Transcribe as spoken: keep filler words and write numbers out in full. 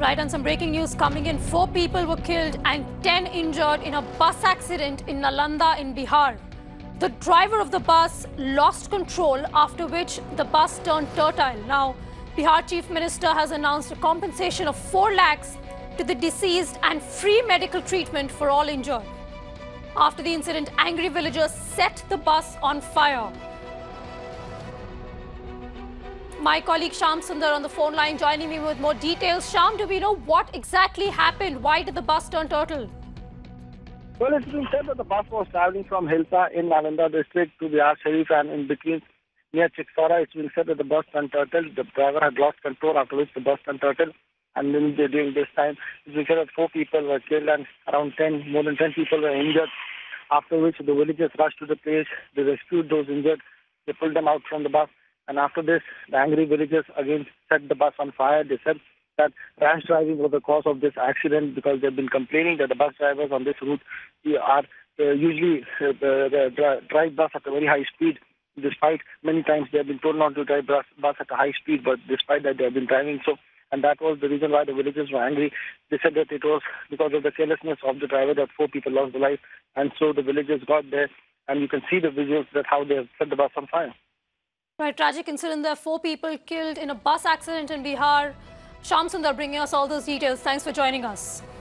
Right, and some breaking news coming in. Four people were killed and ten injured in a bus accident in Nalanda in Bihar. The driver of the bus lost control, after which the bus turned turtle. Now, Bihar Chief Minister has announced a compensation of four lakhs to the deceased and free medical treatment for all injured. After the incident, angry villagers set the bus on fire. My colleague Sham Sundar on the phone line joining me with more details. Sham, do we know what exactly happened? Why did the bus turn turtle? Well, it's been said that the bus was traveling from Hilsa in Nalanda district to Bihar Sharif, and in between near Chiksara, it's been said that the bus turned turtle. The driver had lost control, after which the bus turned turtle. And then during this time, it's been said that four people were killed and around ten, more than ten people were injured. After which the villagers rushed to the place. They rescued those injured. They pulled them out from the bus. And after this, the angry villagers again set the bus on fire. They said that rash driving was the cause of this accident, because they've been complaining that the bus drivers on this route are uh, usually uh, the, drive bus at a very high speed. Despite many times they have been told not to drive bus, bus at a high speed, but despite that they have been driving so. And that was the reason why the villagers were angry. They said that it was because of the carelessness of the driver that four people lost their life. And so the villagers got there, and you can see the visuals that how they have set the bus on fire. Right, tragic incident there. Four people killed in a bus accident in Bihar. Sham Sundar bringing us all those details. Thanks for joining us.